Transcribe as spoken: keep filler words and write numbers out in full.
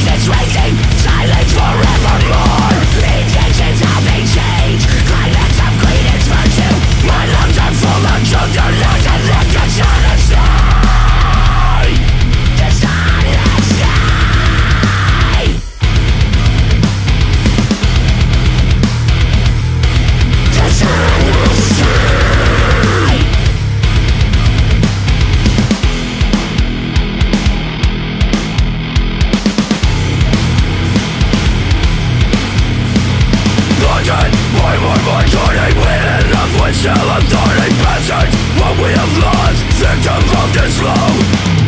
Resistance raising, silence forevermore. Intentions have been changed, climax of greed is virtue. My lungs are full of truth, your lungs are like dishonesty. Dishonesty. Dishonesty. Why more my turning when enough with still authority bastards? What we have lost, victims of this love.